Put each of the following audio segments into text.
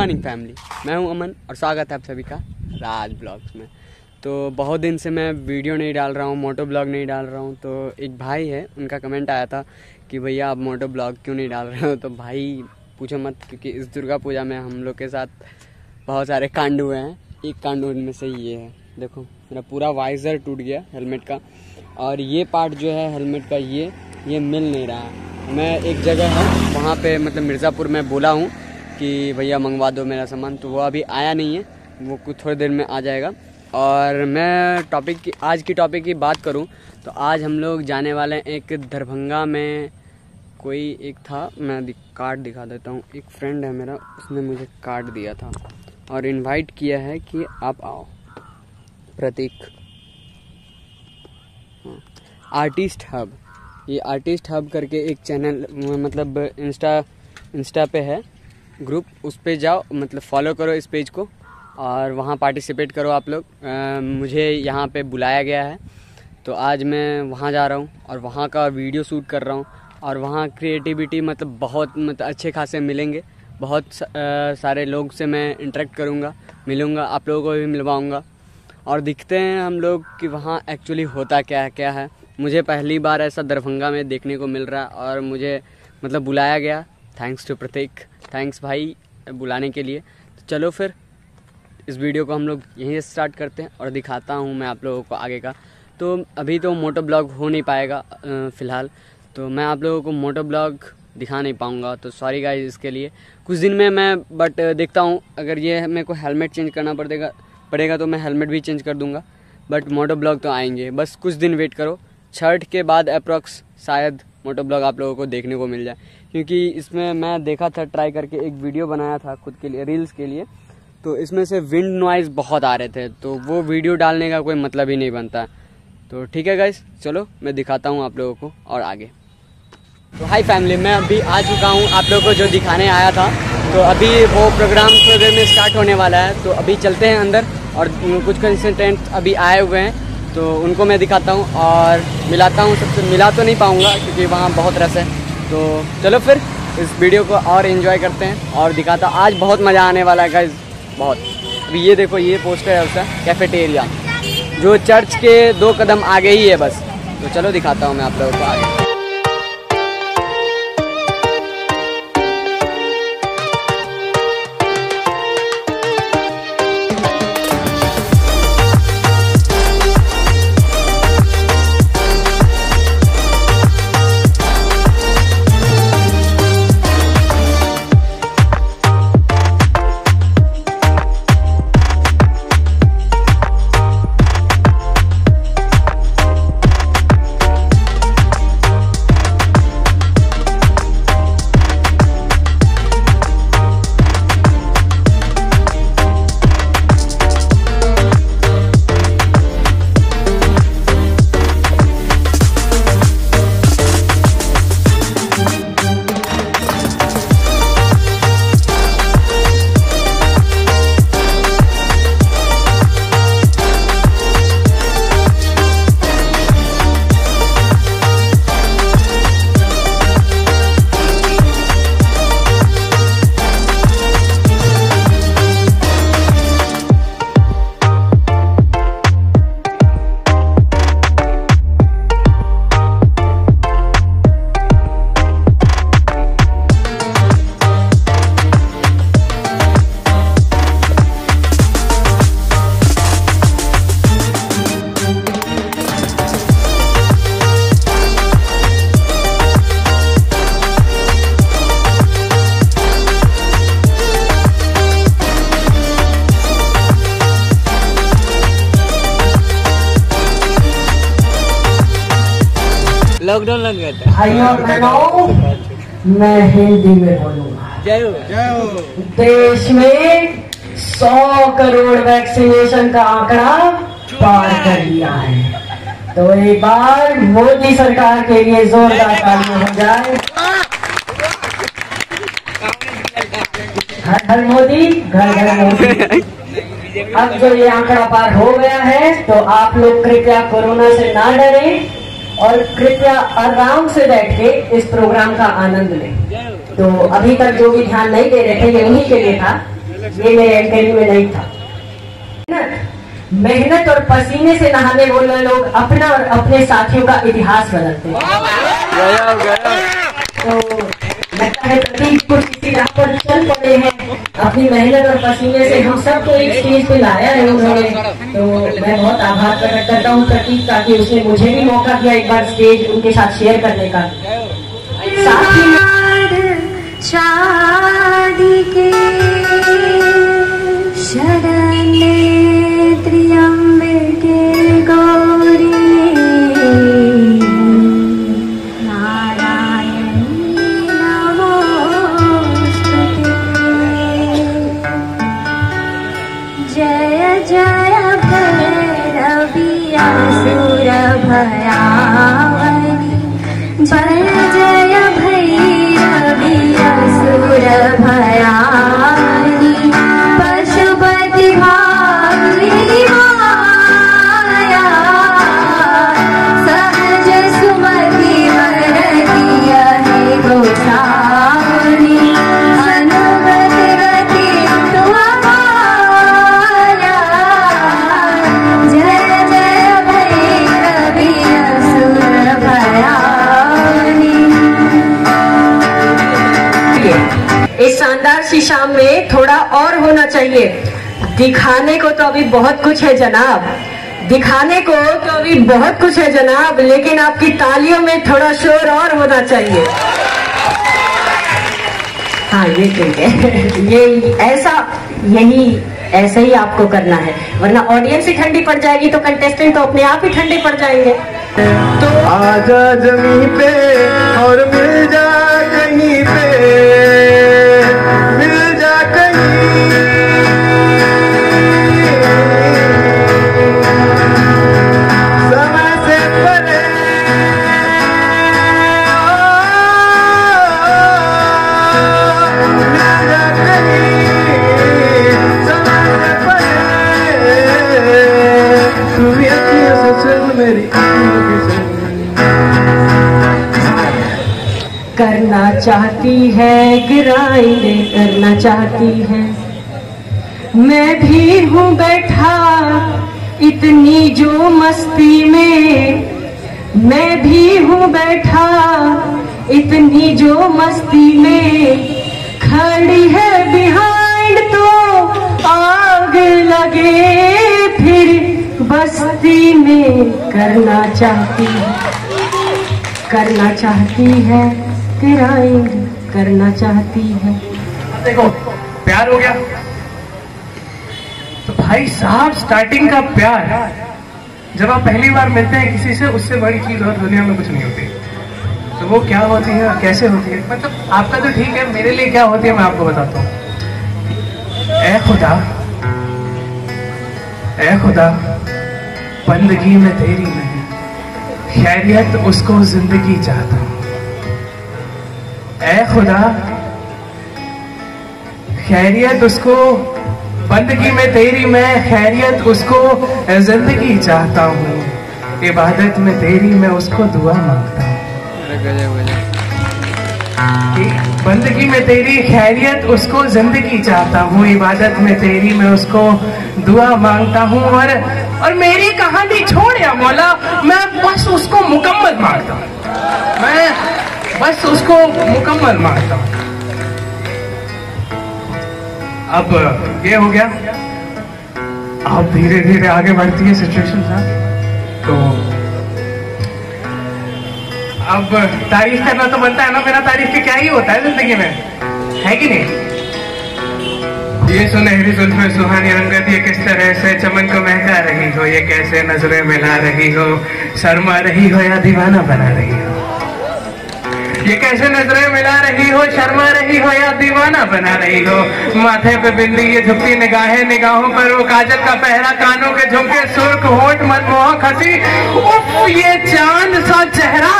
Morning family, मैं हूं अमन और स्वागत है आप सभी का राज ब्लॉग्स में। तो बहुत दिन से मैं वीडियो नहीं डाल रहा हूं, मोटो ब्लॉग नहीं डाल रहा हूं। तो एक भाई है, उनका कमेंट आया था कि भैया आप मोटो ब्लॉग क्यों नहीं डाल रहे हो। तो भाई पूछो मत, क्योंकि इस दुर्गा पूजा में हम लोग के साथ बहुत सारे कांड हुए हैं। एक कांड उनमें से ये है, देखो मेरा पूरा वाइज़र टूट गया हेलमेट का, और ये पार्ट जो है हेलमेट का ये मिल नहीं रहा है। मैं एक जगह है वहाँ पे मतलब मिर्ज़ापुर में बोला हूँ कि भैया मंगवा दो मेरा सामान, तो वो अभी आया नहीं है, वो कुछ थोड़ी देर में आ जाएगा। और मैं आज की टॉपिक की बात करूँ तो आज हम लोग जाने वाले हैं एक दरभंगा में। कोई एक था, मैं कार्ड दिखा देता हूँ। एक फ्रेंड है मेरा, उसने मुझे कार्ड दिया था और इनवाइट किया है कि आप आओ। प्रतीक, हाँ, आर्टिस्ट हब, ये आर्टिस्ट हब करके एक चैनल मतलब इंस्टा पे है ग्रुप, उस पे जाओ, मतलब फॉलो करो इस पेज को और वहाँ पार्टिसिपेट करो आप लोग। मुझे यहाँ पे बुलाया गया है, तो आज मैं वहाँ जा रहा हूँ और वहाँ का वीडियो शूट कर रहा हूँ। और वहाँ क्रिएटिविटी मतलब बहुत अच्छे खासे मिलेंगे। बहुत सारे लोग से मैं इंटरेक्ट करूँगा, मिलूँगा, आप लोगों को भी मिलवाऊँगा और दिखते हैं हम लोग कि वहाँ एक्चुअली होता क्या है। मुझे पहली बार ऐसा दरभंगा में देखने को मिल रहा है और मुझे मतलब बुलाया गया। थैंक्स टू प्रतीक, थैंक्स भाई बुलाने के लिए। तो चलो फिर इस वीडियो को हम लोग यहीं से स्टार्ट करते हैं और दिखाता हूँ मैं आप लोगों को आगे का। तो अभी तो मोटो ब्लॉग हो नहीं पाएगा फ़िलहाल, तो मैं आप लोगों को मोटो ब्लॉग दिखा नहीं पाऊँगा, तो सॉरी गाइस इसके लिए। कुछ दिन में मैं बट देखता हूँ, अगर ये मेरे को हेलमेट चेंज करना पड़ेगा तो मैं हेलमेट भी चेंज कर दूँगा, बट मोटो ब्लॉग तो आएंगे। बस कुछ दिन वेट करो, छठ के बाद अप्रॉक्स शायद मोटो ब्लॉग आप लोगों को देखने को मिल जाए। क्योंकि इसमें मैं देखा था, ट्राई करके एक वीडियो बनाया था खुद के लिए, रील्स के लिए, तो इसमें से विंड नॉइज़ बहुत आ रहे थे, तो वो वीडियो डालने का कोई मतलब ही नहीं बनता। तो ठीक है गाइस, चलो मैं दिखाता हूँ आप लोगों को और आगे। तो हाय फैमिली, मैं अभी आ चुका हूँ आप लोगों को जो दिखाने आया था। तो अभी वो प्रोग्राम थोड़ी देर में स्टार्ट होने वाला है, तो अभी चलते हैं अंदर और कुछ कंसल्टेंट अभी आए हुए हैं, तो उनको मैं दिखाता हूँ और मिलाता हूँ सबसे। मिला तो नहीं पाऊँगा क्योंकि वहाँ बहुत रश है, तो चलो फिर इस वीडियो को और एंजॉय करते हैं और दिखाता। आज बहुत मज़ा आने वाला है गाइस, बहुत। अभी ये देखो, ये पोस्टर है उसका, कैफेटेरिया जो चर्च के 2 कदम आगे ही है बस। तो चलो दिखाता हूँ मैं आप लोगों को आगे। लॉकडाउन लग गया था। भाइयों बहनों, मैं हिंदी में बोलूंगा। जय हो। देश में 100 करोड़ वैक्सीनेशन का आंकड़ा पार कर लिया है, तो एक बार मोदी सरकार के लिए जोरदार तालियां हो जाए। हर घर मोदी, घर घर मोदी। अब जो ये आंकड़ा पार हो गया है, तो आप लोग कृपया कोरोना से ना डरें और कृपया आराम से बैठ के इस प्रोग्राम का आनंद लें। तो अभी तक जो भी ध्यान नहीं दे रहे थे, ये उन्हीं के लिए था। ये मेरे एंकरिंग में नहीं था। मेहनत और पसीने से नहाने वाले लोग अपना और अपने साथियों का इतिहास बदलते हैं। तो लगता है प्रतीक को किसी राह पर चल पड़े हैं, अपनी मेहनत और पसीने से हम सबको एक स्टेज पे लाया है उन्होंने। तो मैं बहुत आभार प्रकट करता हूँ प्रतीक का कि उसने मुझे भी मौका दिया एक बार स्टेज उनके साथ शेयर करने का। साथ ही शादी के शरण त्र्यंबके गौरी नारायणी नमोस्तुते। जय जय भैरवी असुर भयावनी, जय जय भैरवी असुर भयावनी, पशुपति भामिनी माया, सहज सुमति वर दिया है गोसावनी, अनुगत गति तुम्हारा, जय जय भैरवी असुर भयावनी। इस शानदार सी शाम में थोड़ा और होना चाहिए। दिखाने को तो अभी बहुत कुछ है जनाब, दिखाने को तो अभी बहुत कुछ है जनाब, लेकिन आपकी तालियों में थोड़ा शोर और होना चाहिए। हाँ ये ठीक है, ये ऐसे ही आपको करना है, वरना ऑडियंस ही ठंडी पड़ जाएगी तो कंटेस्टेंट तो अपने आप ही ठंडे पड़ जाएंगे। तो आजा जमीन पे और मिल जा कहीं पे, मिल जा कहीं, समय से परे, मिल जा कहीं, समय से परे, तू भी अखियों से चल मेरी अखियों की चल। करना चाहती है गिराएंगे, करना चाहती है, मैं भी हूँ बैठा इतनी जो मस्ती में, मैं भी हूँ बैठा इतनी जो मस्ती में, खड़ी है बिहाइंड तो आग लगे फिर बस्ती में। करना चाहती है गिराएंगे, करना चाहती है। देखो प्यार हो गया तो भाई साहब स्टार्टिंग का प्यार, जब आप पहली बार मिलते हैं किसी से, उससे बड़ी चीज और दुनिया में कुछ नहीं होती। तो वो क्या होती है और कैसे होती है, मतलब आपका तो ठीक है, मेरे लिए क्या होती है मैं आपको बताता हूँ। ऐ खुदा बंदगी में तेरी नहीं, खैरियत उसको जिंदगी चाहता हूँ। ऐ खुदा खैरियत उसको, बंदगी में तेरी मैं खैरियत उसको जिंदगी चाहता हूँ, इबादत में तेरी मैं उसको दुआ मांगता हूँ। बंदगी में तेरी खैरियत उसको जिंदगी चाहता हूँ, इबादत में तेरी मैं उसको दुआ मांगता हूँ। और मेरी कहानी छोड़ या मौला, मैं बस उसको मुकम्मल मांगता हूँ, मैं बस उसको मुकम्मल मांगता हूँ। अब ये हो गया, अब धीरे धीरे आगे बढ़ती है सिचुएशन साहब। तो अब तारीफ करना तो बनता है ना, बिना तारीफ के क्या ही होता है जिंदगी में, है कि नहीं। ये सुनहरी जुल्फे सुहानी रंगत, ये किस तरह से चमन को महका रही हो, ये कैसे नजरें मिला रही हो, शर्मा रही हो या दीवाना बना रही हो, ये कैसे नजरें मिला रही हो, शर्मा रही हो या दीवाना बना रही हो। माथे पे बिंदी, ये झुकती निगाहें, निगाहों पर वो काजल का पहरा, कानों के झुमके, सुर्ख होठ, मनमोहक हंसी, उफ ये चांद सा चेहरा,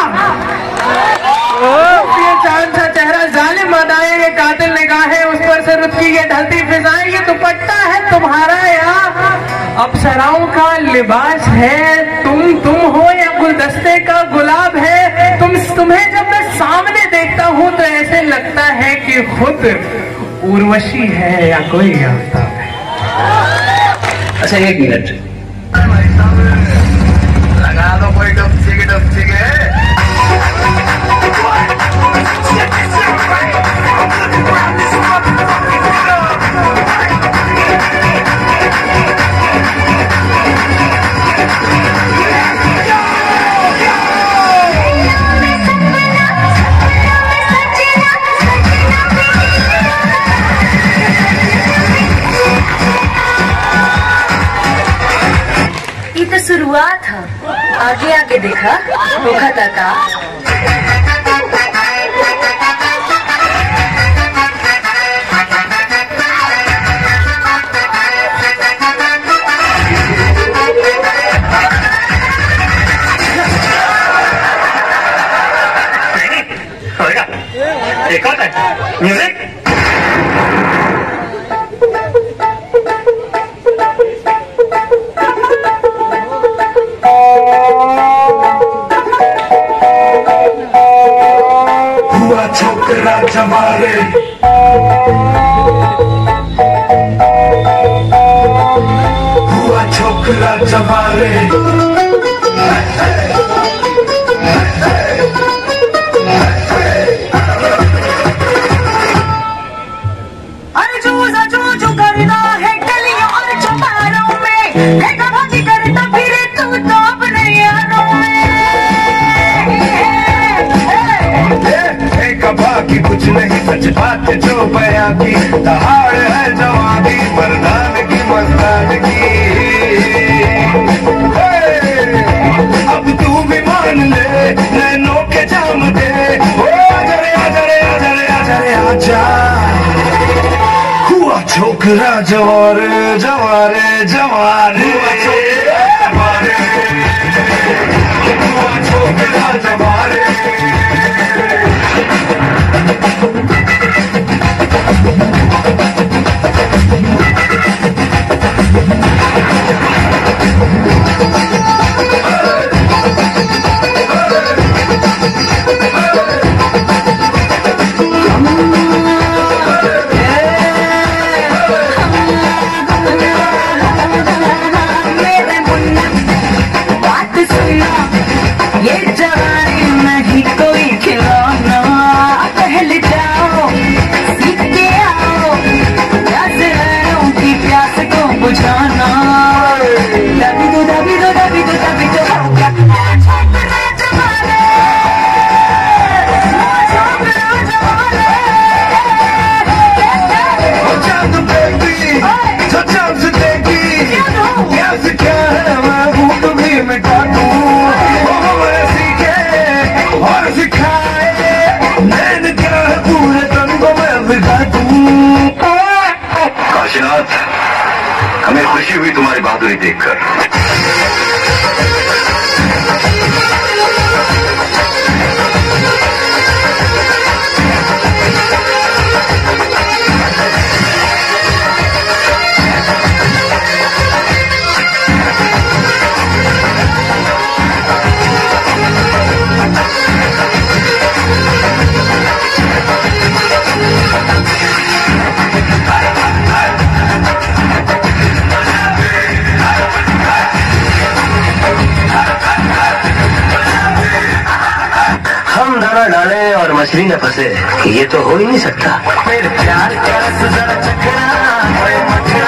ये चांद सा चेहरा, जालिम अदाएं, ये कातिल निगाहें, उस पर से रुत की ये ढलती फिजाएं, ये दुपट्टा है तुम्हारा या अप्सराओं का लिबास है, तुम हो या गुलदस्ते का गुलाब है। तुम्हें जब मैं सामने देखता हूँ तो ऐसे लगता है कि खुद उर्वशी है या कोई आफ्ताब है? अच्छा 1 मिनट लगा दो कोई डपची के शुरुआत था, आगे आगे देखा धोखा तका। एक और म्यूजिक छोकरा जमारे हुआ छोकरा जमारे अरे जो करना है गलियों और चौबारों में, करता फिरे तू तो अपने यारों की कुछ नहीं सच बात जो बयां की दहाड़ है जवानी मर्दान की मर्दानगी। अब तू भी मान ले नैनों के जाम दे ओ आजरे आजरे आजरे आजरे आजा हुआ छोकरा जवारे जवारे जवारे हुआ छोकरा जवारे ये जवानी नहीं कोई खिलौना, पहले जाओ सीख के आओ नजरों की प्यास को बुझाना। दबी दो दबी दो दबी दो दबी दो हमें खुशी हुई तुम्हारी बहादुरी देखकर। डाले और मछली न फंसे, ये तो हो ही नहीं सकता। मेरे प्यार का जरा चखना ओए मखना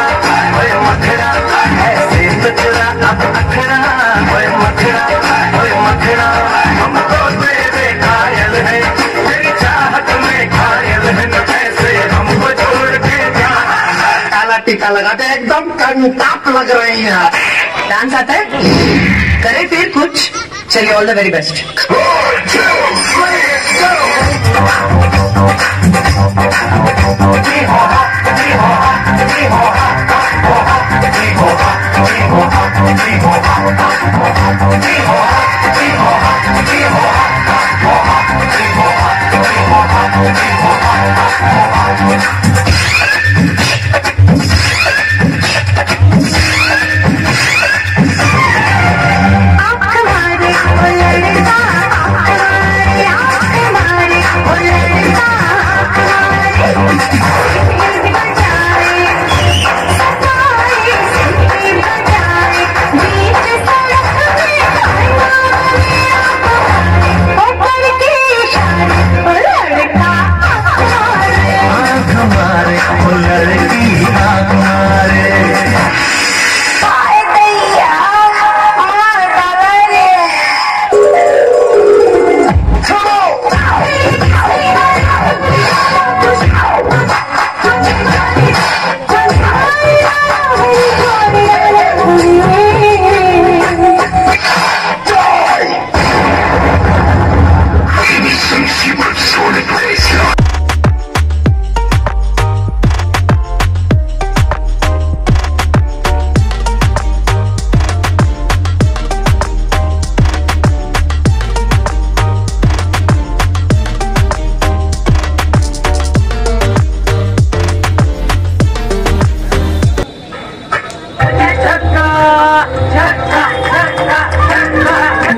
ऐसे तो तेरा अब अखना ओए मखना हम तो तेरे घायल हैं, तेरी चाहत में घायल हैं, न ऐसे हमको छोड़ के जा। काला टीका लगाते एकदम कंटाप लग रही है। डांस आता है? करे फिर कुछ। चलिए all the very best. Oh,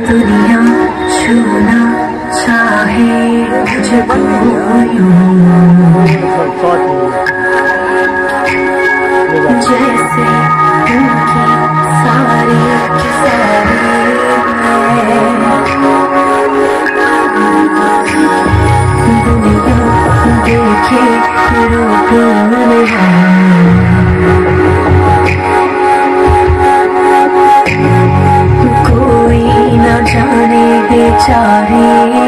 दुनिया छूना चाहे मुझको यूं, जैसे उनकी सारी की सारी दुनिया देखे रूप कोई न जाने बेचारी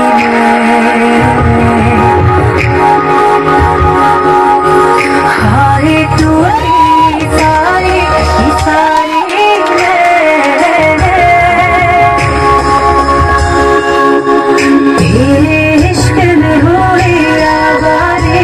हाय टूटी सारी इश्क में हुई आवाज़ें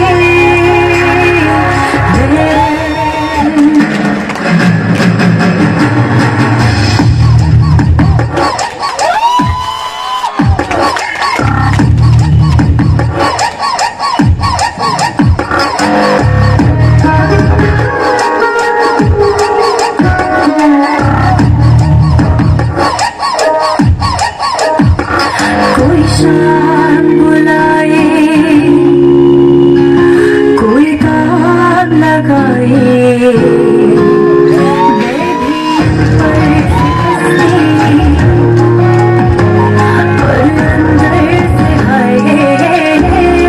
कोई शाम बुलाए, कोई काम लगाए, मैं भी पर अंदर से आए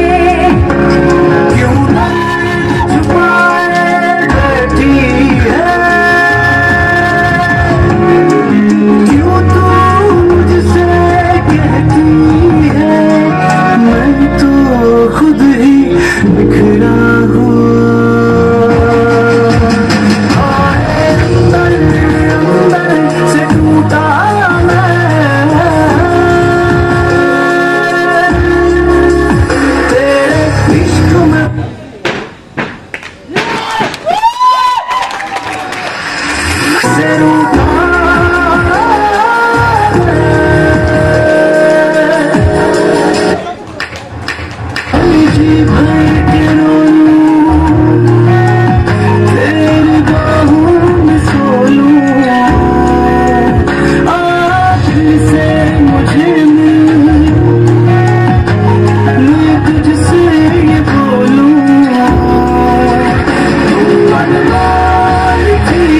क्यों ना छुपाए बैठी है, क्यों तू मुझसे कहती है मैं तो खुद ही बिखरा हूँ। अंदर से टूटा मैं तेरे इश्क में से रूठा जी भर के रोऊं, तेरी बाहों में सो लूं, आज से मुझे मिल, मैं तुझसे ये बोलूं, तू पल-पल की,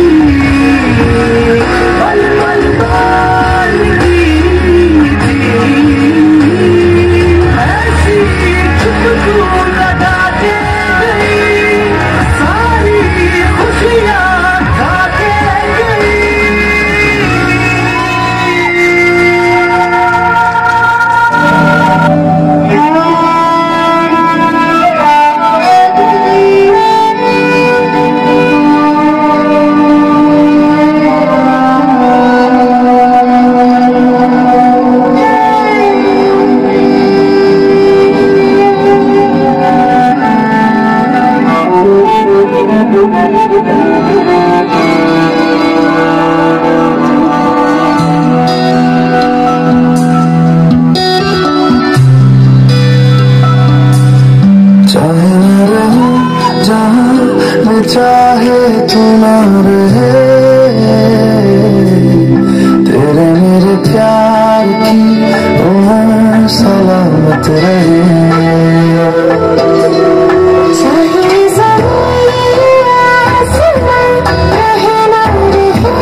पल-पल की ऐसी चुप लगा के गई, सारी खुशियाँ खा के गई। चाहे मैं रहूं जहाँ मैं चाहे तू ना रहे, तेरे मेरे प्यार की उम्र सलामत रहे। चाहे ज़मीन आसमान रहे ना रहे,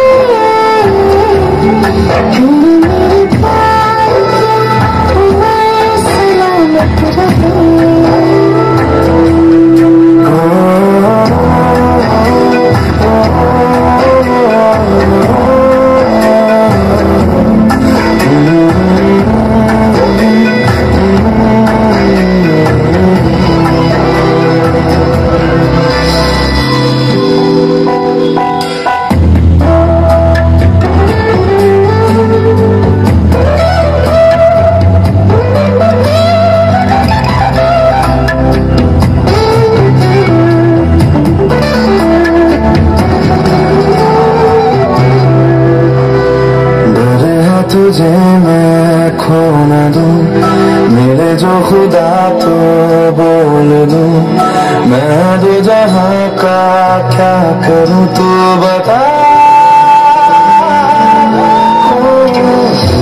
तेरे मेरे प्यार की उम्र सलामत रहे। तुझे मैं खो न दूं, मेरे जो खुदा तो बोल दूं, मैं दो जहां का क्या करूं तू बता।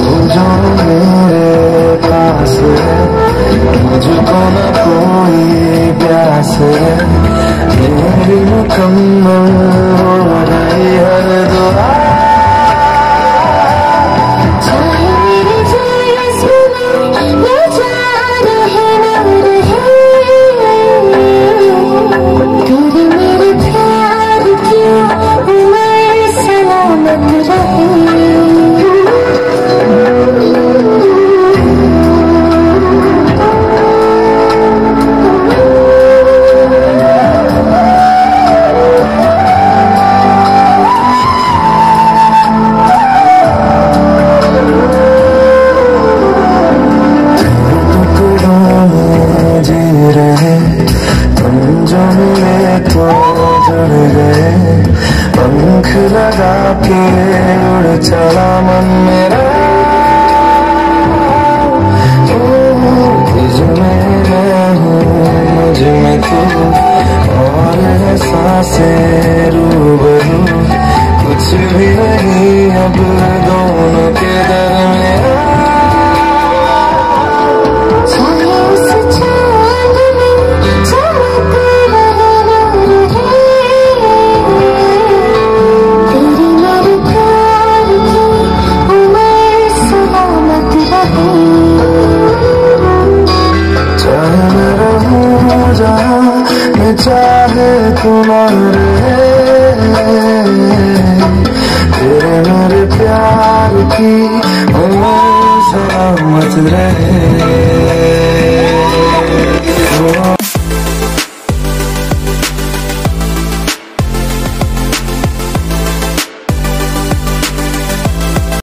उड़ चला मन मेरा, तुझमें मैं हूँ मुझ में तू, और है सांसें रूबरू, कुछ भी नहीं अब दोनों के दरमियां। चाहे तुम्हारे तेरे मेरे प्यार की उम्र सलामत रहे।